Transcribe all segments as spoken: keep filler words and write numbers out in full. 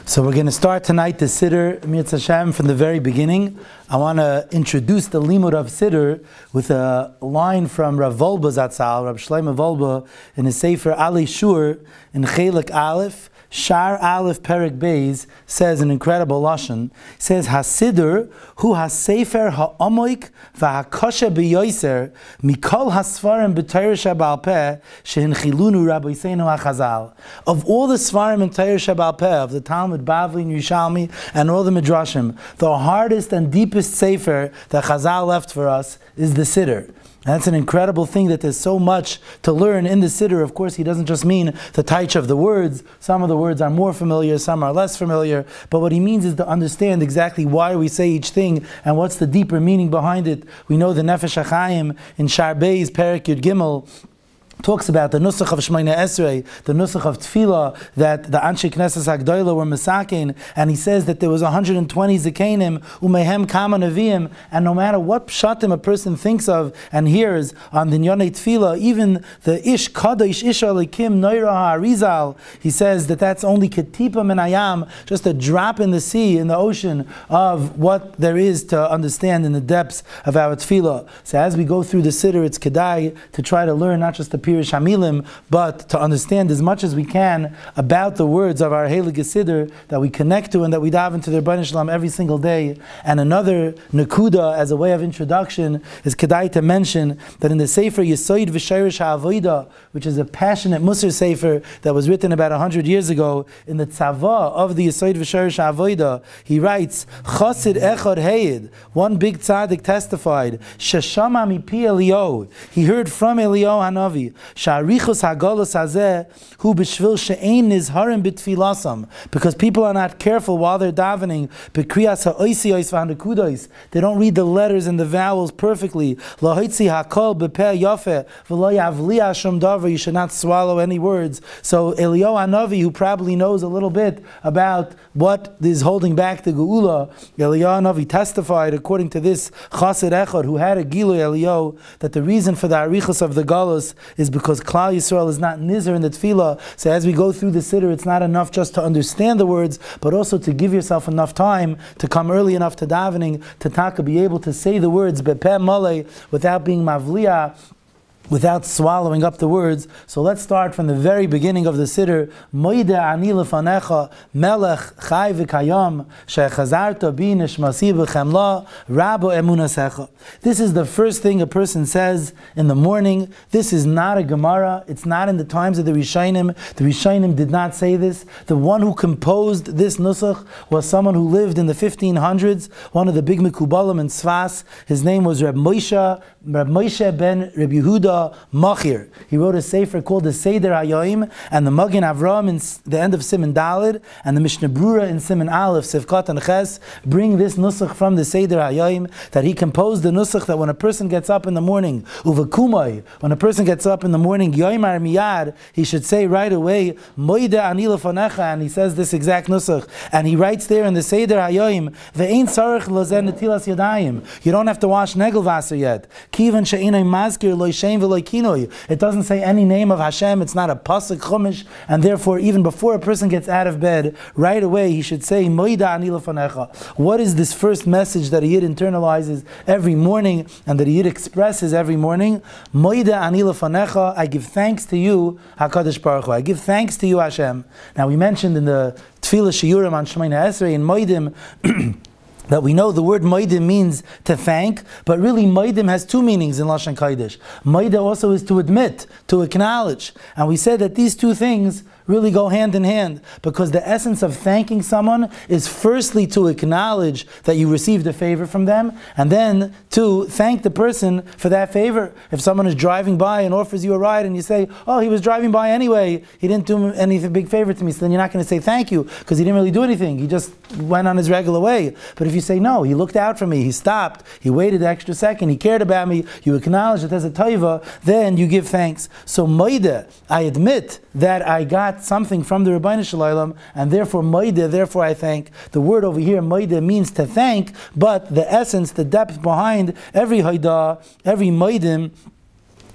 So we're going to start tonight the Siddur Mirz Hashem from the very beginning. I want to introduce the limud of Siddur with a line from Rav Wolbe Zatzal, Rav Shlomo Wolbe, in his Sefer Ali Shur in Chelik Aleph. Shar Aleph Perek Beis says an incredible lashon. He says Hasiddur hu hasefer ha'amoik v'hakosha b'yoser mikol hasfarim b'Torah sheba'al peh shehinchilunu rabbeinu hachazal. Of all the svarim in Torah sheba'al peh, of the Talmud, Bavli, and Yerushalmi, and all the midrashim, the hardest and deepest sefer that Chazal left for us is the Siddur. And that's an incredible thing, that there's so much to learn in the Siddur. Of course, he doesn't just mean the taich of the words. Some of the words are more familiar, some are less familiar. But what he means is to understand exactly why we say each thing and what's the deeper meaning behind it. We know the Nefesh HaChaim in Shar Beis, Perek Yud Gimel, talks about the Nusach of Shemona Esrei, the Nusach of Tefillah, that the Anshe Knesses HaGdoila were Mesakein, and he says that there was one hundred twenty Zekenim, Umehem Kama Neviim, and no matter what pshatim a person thinks of and hears on the Nyonei Tefillah, even the Ish Kadosh Ish Alikim Noira HaArizal, he says that that's only Ketipa Min Hayam, just a drop in the sea, in the ocean, of what there is to understand in the depths of our Tefillah. So as we go through the Siddur, it's Kedai to try to learn not just the Pirish Hamilim, but to understand as much as we can about the words of our Heilige Siddur that we connect to and that we dive into their Rebbeinu Shalom every single day. And another Nakuda, as a way of introduction, is Kedai to mention that in the Sefer Yesoid V'Shayrish HaAvoida, which is a passionate Musar Sefer that was written about a hundred years ago, in the Tzava of the Yesoid V'Shayrish HaAvoida, he writes, Chosid Echad Hayid, one big tzaddik testified, Sheshama Mipi Eliyahu, he heard from Eliyahu Hanavi, Sharichus Hagolus Hazeh Hu B'Shvil She'ein Nizharim B'Tfilasam, because people are not careful while they're davening. B'Kriyas Ha'oisi Ois V'Hanekudos, they don't read the letters and the vowels perfectly. Lahitzi Hakol B'Peh Yafeh V'Lo Yavliya Shum Davar, you should not swallow any words. So Eliyahu Hanavi, who probably knows a little bit about what is holding back the Geula, Eliyahu Hanavi testified, according to this Chassid Echad, who had a Gilui Eliyahu, that the reason for the Arichus of the Galus is because Klal Yisrael is not nizar in the tefillah. So as we go through the Siddur, it's not enough just to understand the words, but also to give yourself enough time to come early enough to davening, to taka, be able to say the words bepeh malei without being mavliya, without swallowing up the words. So let's start from the very beginning of the Siddur. Moide ani lefanecha melech chai v'kayam shechazarta bi nishmasi b'chemla rabo emunasecha. This is the first thing a person says in the morning. This is not a Gemara. It's not in the times of the Rishonim. The Rishonim did not say this. The one who composed this nusach was someone who lived in the fifteen hundreds, one of the big Mekubalim in Sfas. His name was Reb Moshe, Reb Moshe ben Reb Yehuda Machir. He wrote a sefer called the Seder Hayoim, and the Magen Avram in the end of Siman Daled, and the Mishnah Brura in Siman Aleph, Sivkat and Ches, bring this nusach from the Seder Hayoim, that he composed the nusach that when a person gets up in the morning, uvakumai, when a person gets up in the morning, Yoimar Miyad, he should say right away, Moide ani lefanecha, and he says this exact nusach, and he writes there in the Seder Hayoim, Ve'ein tzarich lozen netilas yadayim, you don't have to wash negelvasser yet, Kivan she'enay mazkir lo yishem it doesn't say any name of Hashem. It's not a pasuk chumash, and therefore even before a person gets out of bed, right away he should say Moida ani lefanecha. What is this first message that a yid internalizes every morning and that a yid expresses every morning? Moida ani lefanecha, I give thanks to you, HaKadosh Baruch Hu. I give thanks to you, Hashem. Now we mentioned in the Tefillah Shiurim on Shemona Esrei in Moedim that we know the word Moedim means to thank, but really Moedim has two meanings in Lashon Kodesh. Moedim also is to admit, to acknowledge. And we said that these two things really go hand in hand, because the essence of thanking someone is firstly to acknowledge that you received a favor from them, and then to thank the person for that favor. If someone is driving by and offers you a ride and you say, oh, he was driving by anyway, he didn't do any big favor to me, so then you're not going to say thank you, because he didn't really do anything, he just went on his regular way. But if you say, no, he looked out for me, he stopped, he waited the extra second, he cared about me, you acknowledge that there's a taiva, then you give thanks. So moide, I admit that I got something from the Rebbeinu Shalom, and therefore moide, therefore I thank. The word over here, moide, means to thank, but the essence, the depth behind every haidah, every moedim,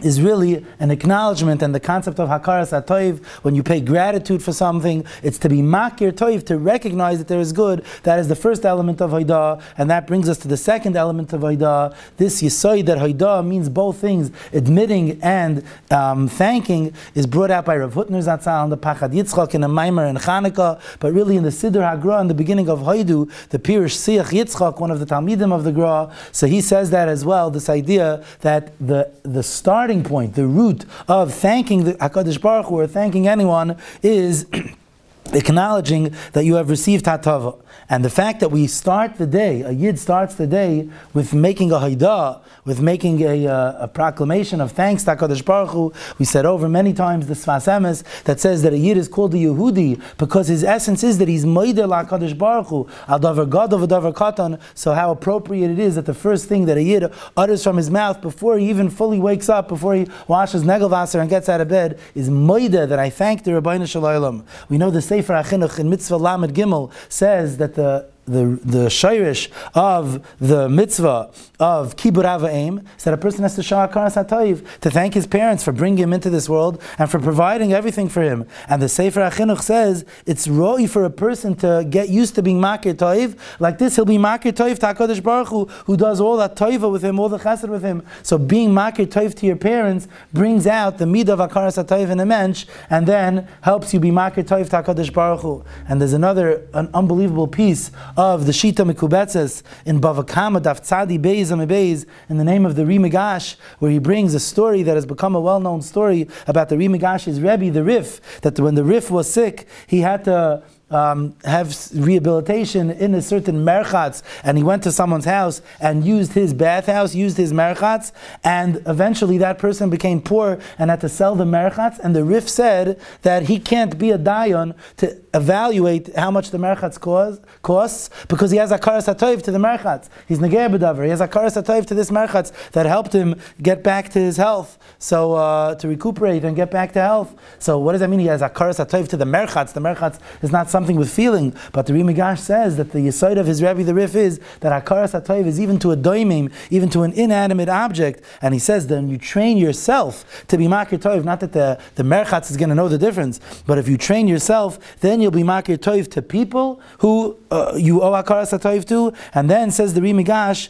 is really an acknowledgement, and the concept of hakaras hatoiv, when you pay gratitude for something, it's to be makir toiv, to recognize that there is good. That is the first element of haidah, and that brings us to the second element of haidah. This yisoid that haidah means both things, admitting and um, thanking, is brought out by Rav Hutner Zatzal in the Pachad Yitzchak in a Maimer in Chanukah, but really in the Siddur HaGra in the beginning of Haidu, the Pirush Siach Yitzchak, one of the Talmidim of the Gra, so he says that as well, this idea that the, the starting point, the root of thanking the HaKadosh Baruch Hu or thanking anyone is acknowledging that you have received hatava. And the fact that we start the day, a Yid starts the day with making a haidah, with making a, uh, a proclamation of thanks to HaKadosh Baruch Hu. We said over many times the Sfas Emes that says that a Yid is called a Yehudi because his essence is that he's moideh LaHaKadosh Baruch Hu, al davar gadol v'davar katan. So how appropriate it is that the first thing that a Yid utters from his mouth before he even fully wakes up, before he washes Negelvasser and gets out of bed, is moideh, that I thank the Rabbeinu Shalom. We know the Sefer HaChinuch in Mitzvah Lamed Gimel says that the the the shirish of the mitzvah of Kibur Avayim is that a person has to show hakaras hatoiv, to thank his parents for bringing him into this world and for providing everything for him. And the Sefer HaChinuch says it's roi for a person to get used to being makir toiv. Like this, he'll be makir toiv to HaKadosh Baruch Hu, who does all that toiva with him, all the chesed with him. So being makir toiv to your parents brings out the midah of hakaras hatoiv in a mensch, and then helps you be makir toiv to HaKadosh Baruch Hu. And there's another an unbelievable piece of the Shita Mekubetzes in Bava Kama Daf Tzadi Beis Beis in the name of the Rimigash, where he brings a story that has become a well-known story about the Rimigash's Rebbe, the Rif, that when the Rif was sick, he had to Um, have rehabilitation in a certain merchatz, and he went to someone's house and used his bathhouse, used his merchatz, and eventually that person became poor and had to sell the merchatz, and the Rif said that he can't be a dayan to evaluate how much the merchatz costs, because he has a hakaras hatoiv to the merchatz. He's neger b'davar. He has a hakaras hatoiv to this merchatz that helped him get back to his health, so uh, to recuperate and get back to health. So what does that mean? He has a hakaras hatoiv to the merchatz. The merchatz is not something with feeling, but the Rimigash says that the yisoid of his Rebbe, the Rif, is that hakaras hatoiv is even to a doimim, even to an inanimate object. And he says then you train yourself to be makir toiv, not that the, the merchatz is going to know the difference, but if you train yourself, then you'll be makir toiv to people who uh, you owe hakaras hatoiv to. And then says the Rimigash,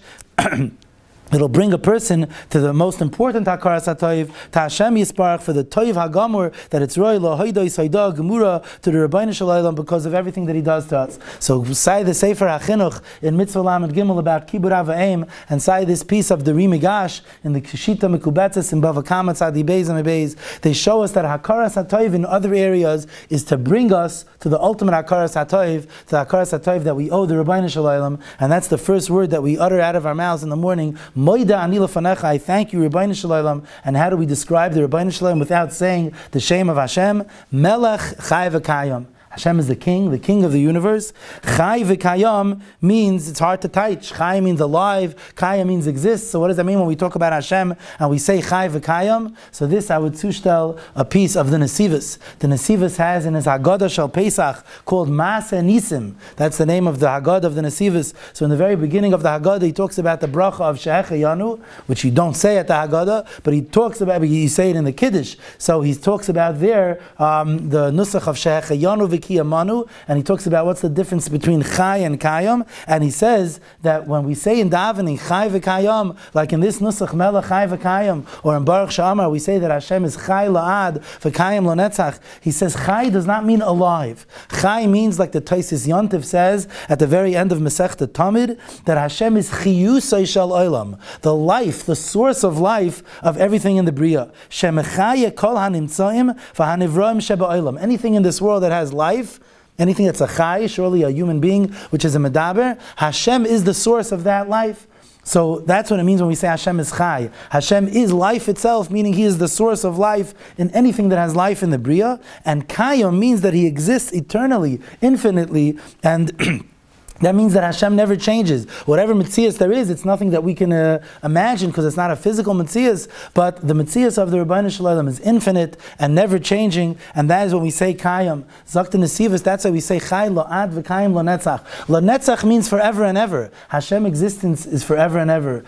it'll bring a person to the most important hakaras hatoiv, to Hashem Yisparach, for the toiv hagamur, that it's roi lo hoidoi soida gemura to the Rabbeinu Shalom because of everything that he does to us. So say the Sefer HaChinuch in Mitzvah Lamed Gimel about Kibur Avayim, and say this piece of the Rimigash in the Kshita Mekubetzes in Bava Kama Tzadi Beis and Beis. They show us that hakaras hatoiv in other areas is to bring us to the ultimate hakaras hatoiv, to the hakaras hatoiv that we owe the Rabbeinu Shalom, and that's the first word that we utter out of our mouths in the morning. Moida ani lefanecha, I thank you, Rabbeinu Shalom. And how do we describe the Rabbeinu Shalom without saying the shame of Hashem? Melech Chai V'Kayam. Hashem is the king, the king of the universe. Chai v'kayam means it's hard to touch. Chai means alive, kaya means exists. So what does that mean when we talk about Hashem and we say chai v'kayam? So this I would zushtel a piece of the Nesivos. The Nesivos has in his Haggadah Shal Pesach called Maaseh Nisim. That's the name of the Haggadah of the Nesivos. So in the very beginning of the Haggadah he talks about the bracha of She'echa Yanu, which you don't say at the Haggadah, but he talks about, you say it in the Kiddush. So he talks about there um, the Nusach of She'echa Yanu Manu, and he talks about what's the difference between Chai and Kayam, and he says that when we say in davening Chai v'Kayam, like in this Nusach Melech Chai v'Kayam, or in Baruch Sha'amar we say that Hashem is Chai la'ad v'Kayam l'netzach. He says Chai does not mean alive. Chai means, like the Taisis Yontif says at the very end of Masechta Tamid, that Hashem is Chiyusay Shel Olam, the life, the source of life of everything in the Bria. Shemechaya kol hanimtzaim v'hanivroim sheba olam. Anything in this world that has life, anything that's a chai, surely a human being, which is a medaber, Hashem is the source of that life. So that's what it means when we say Hashem is chai. Hashem is life itself, meaning He is the source of life in anything that has life in the Bria. And kayom means that He exists eternally, infinitely, and that means that Hashem never changes. Whatever Metzias there is, it's nothing that we can uh, imagine because it's not a physical Metzias, but the Metzias of the Rabbeinu Shalom is infinite and never changing, and that is when we say Kayam. Zakta Nesivos, that's why we say Chai Lo'ad V'Kayim Lo Netzach. Lo Netzach means forever and ever. Hashem existence is forever and ever.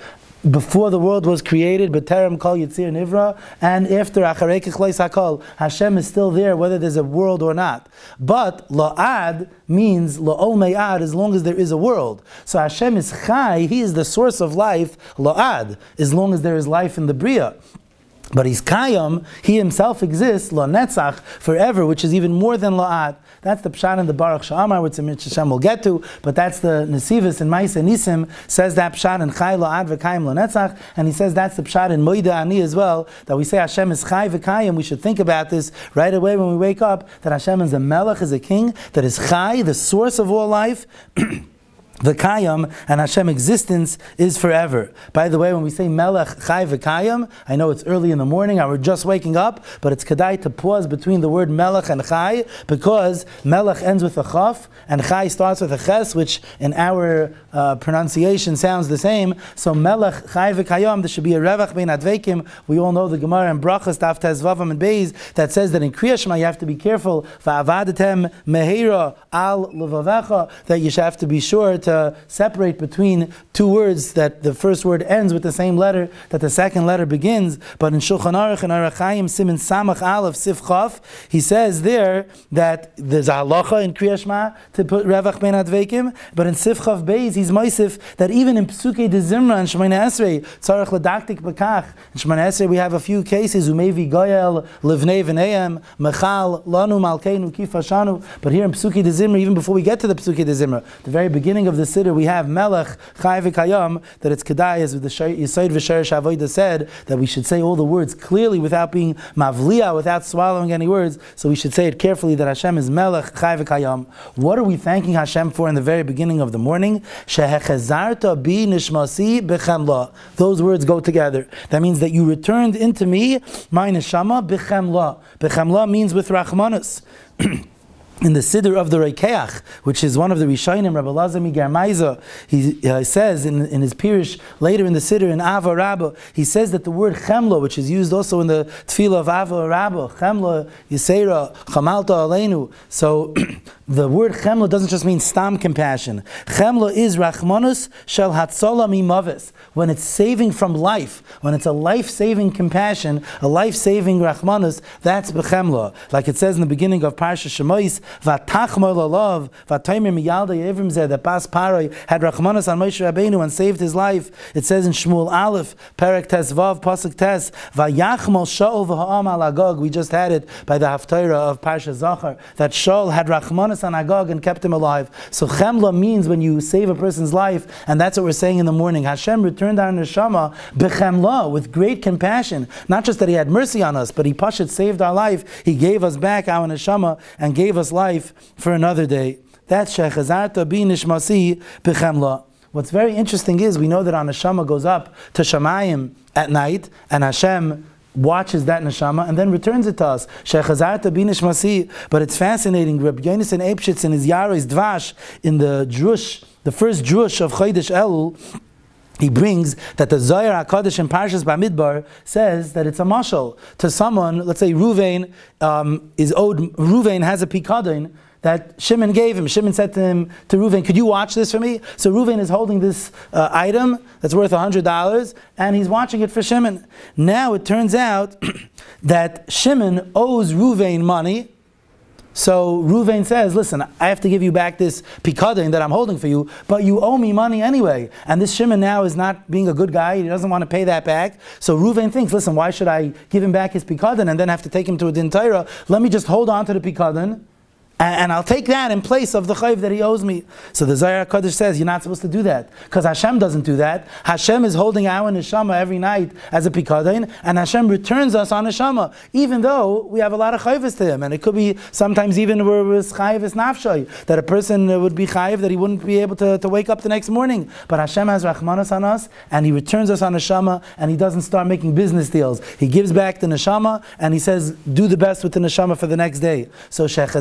before the world was created, B'terem Kol Yitzir Nivra, and after Acharei Kechleis HaKol, Hashem is still there whether there's a world or not. But La'ad means La'ol Me'ad, as long as there is a world. So Hashem is Chai, He is the source of life, La'ad, as long as there is life in the Bria. But He's Kayam, He Himself exists, La Netzach, forever, which is even more than La'ad. That's the Pshat in the Baruch Sha'amar, which Hashem will get to, but that's the Nesivus in Maisa Nisim, says that Pshat in Chai La'ad V'Kayim La Netzach, and he says that's the Pshat in Moida Ani as well, that we say Hashem is Chai V'Kayim. We should think about this right away when we wake up, that Hashem is a Melech, is a king, that is Chai, the source of all life, V'kayam, and Hashem existence is forever. By the way, when we say Melech Chai V'kayam, I know it's early in the morning, I we're just waking up, but it's kedai to pause between the word Melech and Chai, because Melech ends with a Chaf, and Chai starts with a Ches, which in our uh, pronunciation sounds the same. So Melech Chai V'kayam, there should be a Revach Bein Advekim. We all know the Gemara in Brachas, Daf Tez Vavam and Beis, that says that in Kriya Shema you have to be careful, Va'avadetem Meheira Al Levavecha, that you should have to be sure to separate between two words, that the first word ends with the same letter that the second letter begins. But in Shulchan Aruch and Orach Chaim Siman Samach Aleph Sif Chaf, he says there that there's a halacha in Kriya Shema to put Revach Ben Advekim, but in Sif Chaf Beis he's moisif that even in Psukei de Zimra and Shemona Esrei Tzarech Ladaktik Bekach. In Shemona Esrei we have a few cases, Umevi Goyel Livnei V'Neim Mechal Lanu Malkeinu Kifashanu. But here in Psukei de Zimra, even before we get to the Psukei de Zimra, the very beginning of the Siddur, we have Melech Chai V'Kayam, that it's Kedai, as the Yisod V'Sherish Avodah said, that we should say all the words clearly without being Mavliya, without swallowing any words. So we should say it carefully, that Hashem is Melech Chai V'Kayam. What are we thanking Hashem for in the very beginning of the morning? Shehechazarta bi nishmasi b'chemla. Those words go together. That means that you returned into me, my neshama, b'chemla. B'chemla means with Rachmanus. In the Siddur of the Reikeach, which is one of the Rishonim, Rabbi Elazar Migar Maiza, he uh, says in, in his Pirish later in the Siddur in Ava Rabbah, he says that the word Chemla, which is used also in the Tefillah of Ava Rabbah, Chemla Yisera Chamalta Aleinu. So the word Chemla doesn't just mean stam compassion. Chemla is Rachmanus Shel Hatzola Mimavis, when it's saving from life, when it's a life-saving compassion, a life-saving Rachmanus, that's B'chemla. Like it says in the beginning of Parsha Shemois, Vatachmol alav, Vataymer miyalda yevrim zeh, that Bas Paroi had Rachmanas on Moshe Rabbeinu and saved his life. It says in Shmuel Aleph, Perek Tes Vav, Pasuk Tes, Vayachmol Shaul v'ha'am al Agog. We just had it by the Haftarah of Parsha Zachar, that Shaul had Rachmanas on Agog and kept him alive. So Chemla means when you save a person's life, and that's what we're saying in the morning. Hashem returned our neshama b'chemla, with great compassion. Not just that He had mercy on us, but He pashat saved our life. He gave us back our neshama and gave us life for another day. That's Shechazarta bi nishmasi b'chemla. What's very interesting is we know that our neshama goes up to Shamayim at night, and Hashem watches that neshama and then returns it to us. Shechazarta bi nishmasi. But it's fascinating. Rabbi Yonasan Eibshitz in his Yarois Dvash, in the Drush, the first Drush of Chodesh Elul, he brings that the Zohar HaKadosh in Parshas Bamidbar says that it's a mashal to someone. Let's say Ruvain um, is owed. Ruvain has a pikadon that Shimon gave him. Shimon said to him, to Ruvain, "Could you watch this for me?" So Ruvain is holding this uh, item that's worth a hundred dollars, and he's watching it for Shimon. Now it turns out that Shimon owes Ruvain money. So Ruvain says, "Listen, I have to give you back this pikadon that I'm holding for you, but you owe me money anyway." And this Shimon now is not being a good guy. He doesn't want to pay that back. So Ruvain thinks, "Listen, why should I give him back his pikadon and then have to take him to a din Torah? Let me just hold on to the pikadon, and I'll take that in place of the chayv that he owes me." So the Zohar HaKadosh says you're not supposed to do that, because Hashem doesn't do that. Hashem is holding our neshama every night as a pikadon, and Hashem returns us on neshama, even though we have a lot of chayvus to Him. And it could be sometimes even where it's chayvus nafshay, that a person would be chayv that he wouldn't be able to, to wake up the next morning. But Hashem has rachmanas on us, and He returns us on neshama, and He doesn't start making business deals. He gives back the neshama, and He says, do the best with the neshama for the next day. So Shechazarta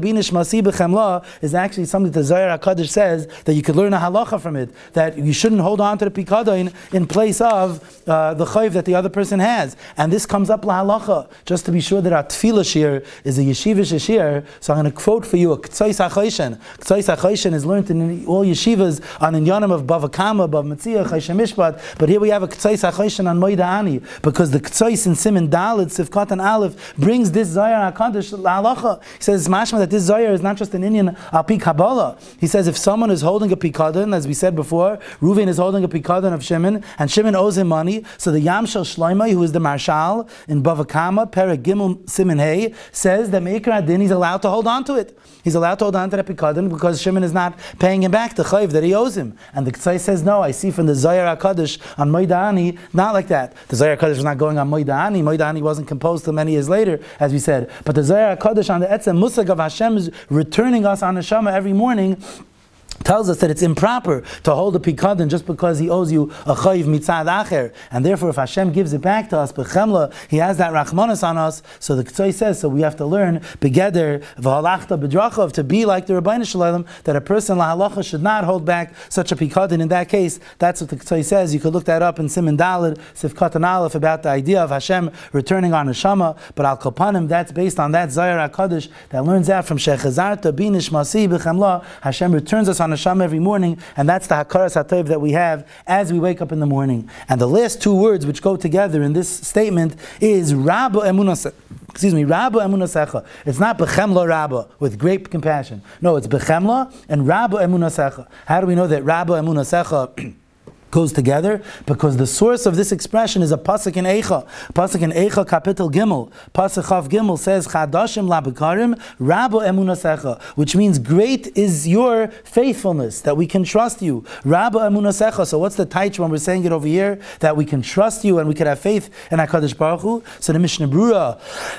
binish masi b'chemla is actually something that the Zohar HaKadosh says that you could learn a halacha from it, that you shouldn't hold on to the pikadon in place of uh, the chayv that the other person has. And this comes up la halacha, just to be sure that our tefillah shir is a yeshivish shir. So I'm going to quote for you a K'tzais HaChayshen. K'tzais HaChayshen is learned in all yeshivas on inyanim of Bava Kama, Bav Metzia, Chayshem Mishpat, but here we have a K'tzais HaChayshen on Moida Ani, because the K'tzais in Siman Dalet, Sifkat and Aleph, brings this Zohar HaKadosh la halacha. He says, mashma, that this Zohar is not just an Indian al pi Kabbalah. He says, if someone is holding a pikadon, as we said before, Reuven is holding a pikadon of Shimon, and Shimon owes him money, so the Yam Shel Shloimeh, who is the Marshal in Bava Kama, Perek Gimel Siman Hey, says that Meikar Adin, he's allowed to hold on to it. He's allowed to hold on to that pikadon because Shimon is not paying him back the chayv that he owes him. And the K'tzai says, no, I see from the Zohar HaKadosh on Moida Ani, not like that. The Zohar HaKadosh is not going on Moida Ani. Moida Ani wasn't composed till many years later, as we said. But the Zohar HaKadosh on the Etzem Musag of Hashem is returning us on Neshama every morning, tells us that it's improper to hold a pikadon just because he owes you a chayiv mitzad acher, and therefore if Hashem gives it back to us, b'chemla, He has that rachmanas on us. So the K'tzai says, so we have to learn begeder v'halachta b'drachav, to be like the Rabbeinu Shalom, that a person la halacha should not hold back such a pikadon. In that case, that's what the K'tzai says. You could look that up in Siman Daled, Sifkat and Aleph, about the idea of Hashem returning on Neshama. But al kopanim, that's based on that Zohar HaKadosh that learns out from Shechazarta binish masi b'chemla. Hashem returns us on Hashem every morning, and that's the Hakaras HaTov that we have as we wake up in the morning. And the last two words which go together in this statement is Rabba Emunasecha. Excuse me, Rabba Emunasecha. It's not Bechemla Rabba, with great compassion. No, it's Bechemla and Rabba Emunasecha. How do we know that Rabba Emunasecha goes together? Because the source of this expression is a pasuk in Eicha. Pasuk in Eicha, Kapitel Gimel. Pasuk Chav Gimel says, Chadashim labekarim Rabba Emunasecha, which means great is your faithfulness, that we can trust you. Rabba Emunasecha. So what's the taich when we're saying it over here? That we can trust you and we can have faith in HaKadosh Baruch Hu. So the Mishnah Brura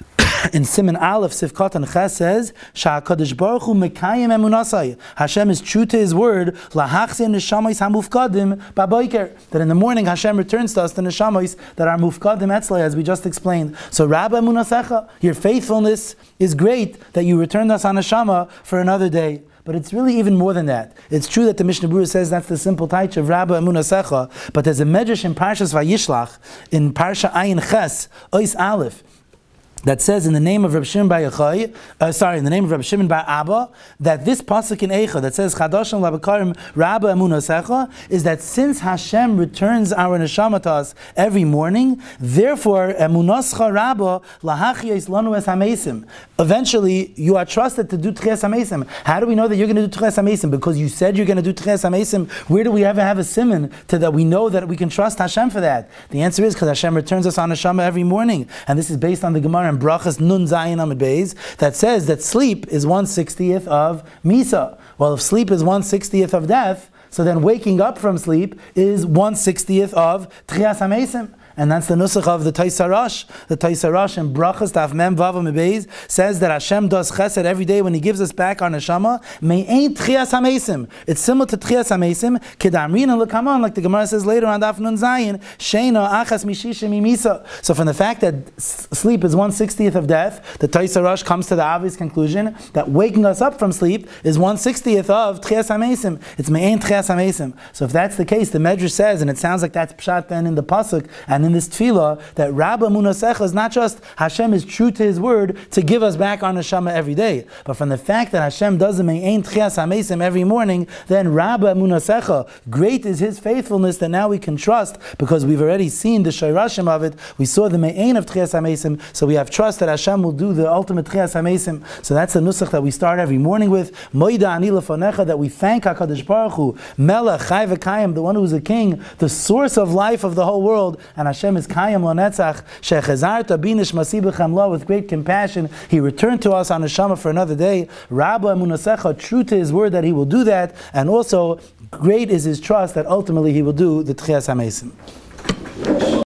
in Siman Aleph, Sifkat and Ches says, Sha'akadosh Baruch Hu mekayim emunasai. Hashem is true to His word. Lahachzeh neshamayis hamufkadim baboiker. That in the morning Hashem returns to us the neshamayis that are mufkadim etzlei, as we just explained. So Rabba emunasecha, your faithfulness is great that you returned us on neshama for another day. But it's really even more than that. It's true that the Mishnah Brura says that's the simple taich of Rabba Emunasecha, but there's a medrash in Parshas Vayishlach, in Parsha Ayin Ches, Ois Aleph, that says in the name of Reb Shimon Bar Yochai, uh, sorry, in the name of Reb Shimon Bar Abba, that this pasuk in Eicha that says Chadashim labekarim Rabba Emunasecha is that since Hashem returns our neshama to us every morning, therefore Emunascha Rabba lahachiyos lanu es hamesim. Eventually, you are trusted to do Tchias Hamesim. How do we know that you're going to do Tchias Hamesim? Because you said you're going to do Tchias Hamesim. Where do we ever have a siman to that we know that we can trust Hashem for that? The answer is because Hashem returns us on neshama every morning, and this is based on the Gemara Brachas Nun Zayin Amid Beis that says that sleep is one sixtieth of Misa. Well, if sleep is one sixtieth of death, so then waking up from sleep is one sixtieth of Tchias Hamesim. And that's the nusach of the Taisarash. The Taisarash in Brachas Taf Mem Vav Mebeis says that Hashem does chesed every day when He gives us back our neshama. May ain't Tchias Hamesim. It's similar to Tchias Hamesim. Kedamrina lekaman, like the Gemara says later on Daf Nun Zayin. Sheina achas mishishim imisa. So from the fact that sleep is one sixtieth of death, the Taisarash comes to the obvious conclusion that waking us up from sleep is one sixtieth of Tchias Hamesim. It's may ain't Tchias Hamesim. So if that's the case, the Medrash says, and it sounds like that's pshat then in the pasuk and in this tefillah, that Rabba Emunasecha is not just Hashem is true to His word to give us back our neshama every day, but from the fact that Hashem does the Me'ein Tchias Hamesim every morning, then Rabba Emunasecha, great is His faithfulness that now we can trust, because we've already seen the Shairashim of it. We saw the Me'ein of Tchias Hamesim, so we have trust that Hashem will do the ultimate Tchias Hamesim. So that's the nusach that we start every morning with. Moida ani lefanecha, that we thank HaKadosh Baruch Hu, Melech Chai v'Kayim, the one who is a king, the source of life of the whole world, and Hashem is Kayim Lanetzach, Shechazarta binish masi b'chemla, with great compassion He returned to us on neshama for another day. Rabba Emunasecha, true to His word that He will do that, and also great is His trust that ultimately He will do the Tchias Hamesim.